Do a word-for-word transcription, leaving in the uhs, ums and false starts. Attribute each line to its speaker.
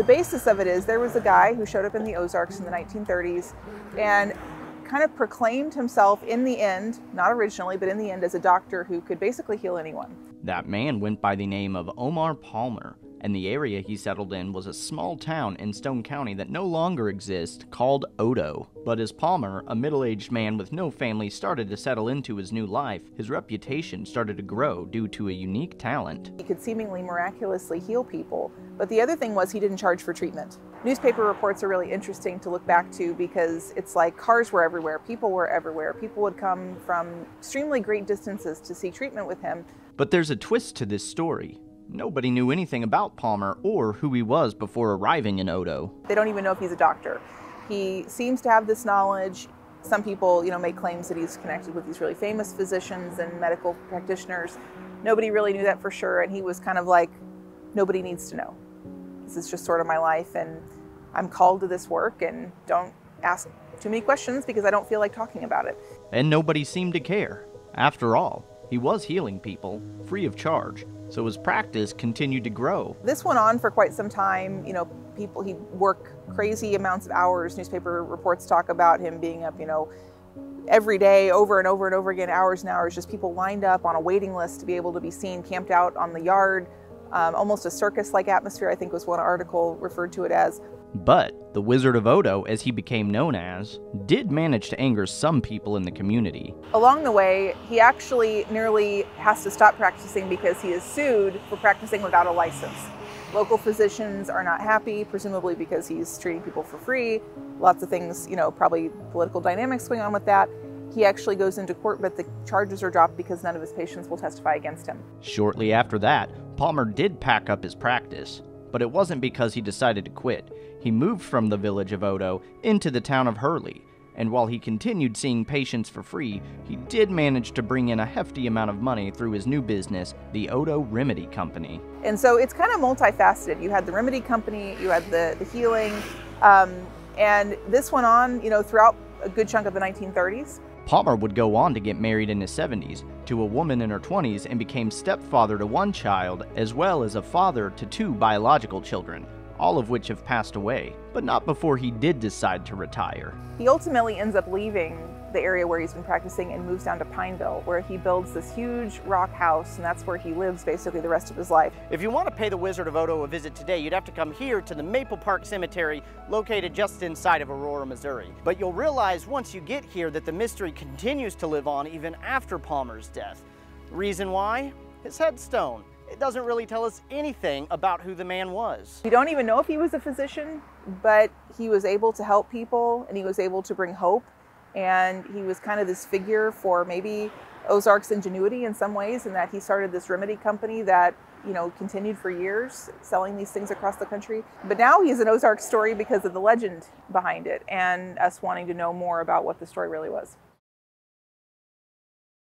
Speaker 1: The basis of it is there was a guy who showed up in the Ozarks in the nineteen thirties and kind of proclaimed himself in the end, not originally, but in the end, as a doctor who could basically heal anyone.
Speaker 2: That man went by the name of Omar Palmer, and the area he settled in was a small town in Stone County that no longer exists called Oto. But as Palmer, a middle-aged man with no family, started to settle into his new life, his reputation started to grow due to a unique talent.
Speaker 1: He could seemingly miraculously heal people, but the other thing was he didn't charge for treatment. Newspaper reports are really interesting to look back to because it's like cars were everywhere, people were everywhere, people would come from extremely great distances to see treatment with him.
Speaker 2: But there's a twist to this story. Nobody knew anything about Palmer or who he was before arriving in Oto.
Speaker 1: They don't even know if he's a doctor. He seems to have this knowledge. Some people, you know, make claims that he's connected with these really famous physicians and medical practitioners. Nobody really knew that for sure, and he was kind of like, nobody needs to know. This is just sort of my life, and I'm called to this work, and don't ask too many questions because I don't feel like talking about it.
Speaker 2: And nobody seemed to care. After all, he was healing people, free of charge, so his practice continued to grow.
Speaker 1: This went on for quite some time. You know, people, he'd work crazy amounts of hours. Newspaper reports talk about him being up, you know, every day, over and over and over again, hours and hours, just people lined up on a waiting list to be able to be seen, camped out on the yard. Um, almost a circus-like atmosphere, I think was one article referred to it as.
Speaker 2: But the Wizard of Oto, as he became known as, did manage to anger some people in the community.
Speaker 1: Along the way, he actually nearly has to stop practicing because he is sued for practicing without a license. Local physicians are not happy, presumably because he's treating people for free. Lots of things, you know, probably political dynamics going on with that. He actually goes into court, but the charges are dropped because none of his patients will testify against him.
Speaker 2: Shortly after that, Palmer did pack up his practice, but it wasn't because he decided to quit. He moved from the village of Oto into the town of Hurley, and while he continued seeing patients for free, he did manage to bring in a hefty amount of money through his new business, the Oto Remedy Company.
Speaker 1: And so it's kind of multifaceted. You had the remedy company, you had the, the healing, um, and this went on, you know, throughout a good chunk of the nineteen thirties.
Speaker 2: Palmer would go on to get married in his seventies to a woman in her twenties and became stepfather to one child as well as a father to two biological children, all of which have passed away, but not before he did decide to retire.
Speaker 1: He ultimately ends up leaving the area where he's been practicing and moves down to Pineville, where he builds this huge rock house, and that's where he lives basically the rest of his life.
Speaker 3: If you want to pay the Wizard of Oto a visit today, you'd have to come here to the Maple Park Cemetery, located just inside of Aurora, Missouri. But you'll realize once you get here that the mystery continues to live on even after Palmer's death. Reason why? His headstone. It doesn't really tell us anything about who the man was.
Speaker 1: We don't even know if he was a physician, but he was able to help people and he was able to bring hope. And he was kind of this figure for maybe Ozark's ingenuity in some ways, in that he started this remedy company that, you know, continued for years, selling these things across the country. But now he's an Ozark story because of the legend behind it and us wanting to know more about what the story really was.